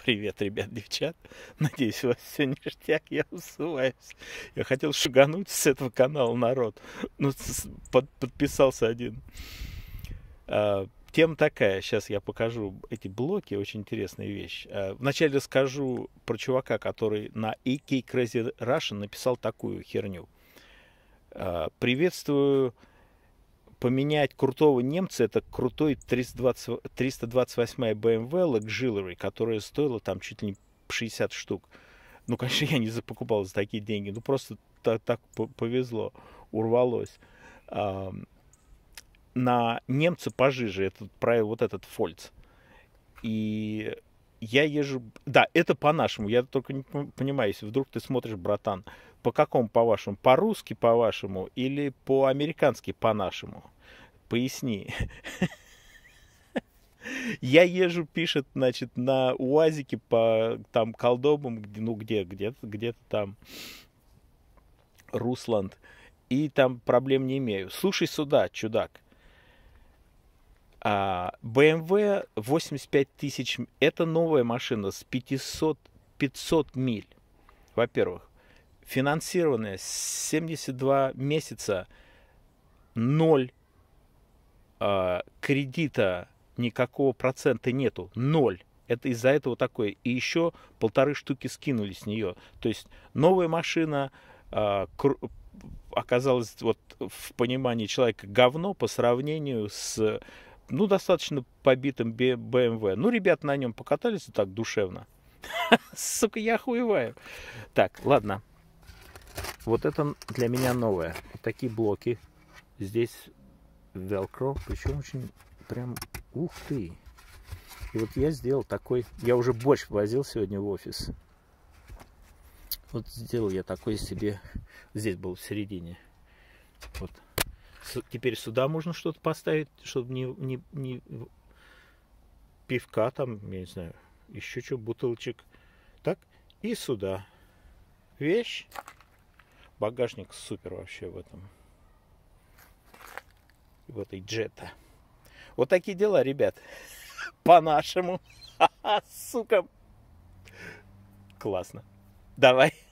Привет, ребят, девчат. Надеюсь, у вас все ништяк, я усуваюсь. Я хотел шугануть с этого канала народ. Ну, подписался один. Тема такая, сейчас я покажу эти блоки, очень интересная вещь. Вначале расскажу про чувака, который на AK Crazy Russian написал такую херню. Приветствую. Поменять крутого немца — это крутой 328 BMW Luxury, которая стоила там чуть ли не 60 штук. Ну, конечно, я не покупал за такие деньги. Ну, просто так повезло, урвалось. На немца пожиже вот этот Фольц. И я езжу... Да, это по-нашему. Я только не понимаю, если вдруг ты смотришь, братан, по какому по-вашему? По-русски по-вашему или по-американски по-нашему? Поясни. Я езжу, пишет, значит, на УАЗике по там колдобам, ну где-то там Русланд, и там проблем не имею. Слушай сюда, чудак. BMW 85 тысяч, это новая машина с 500 миль, во-первых. Финансированная 72 месяца, 0 кредита, никакого процента нету, 0. Это из-за этого такое. И еще 1,5 штуки скинули с нее. То есть новая машина оказалась вот в понимании человека говно по сравнению с, ну, достаточно побитым BMW. Ну, ребята на нем покатались так душевно. Сука, я охуеваю. Так, ладно. Вот это для меня новое. Вот такие блоки. Здесь Velcro, причем очень прям, ух ты. И вот я сделал такой, я уже борщ возил сегодня в офис. Вот сделал я такой себе, здесь был в середине. Вот. Теперь сюда можно что-то поставить, чтобы не пивка там, я не знаю, еще что, бутылочек. Так, и сюда. Вещь. Багажник супер вообще в этом. В этой Джетта. Вот такие дела, ребят. По-нашему. Сука. Классно. Давай.